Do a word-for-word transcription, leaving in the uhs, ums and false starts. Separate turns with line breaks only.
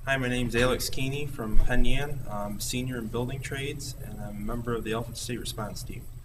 Hi, my name is Alex Kuehne from Penn Yan. I'm a senior in building trades, and I'm a member of the Alfred State Response Team.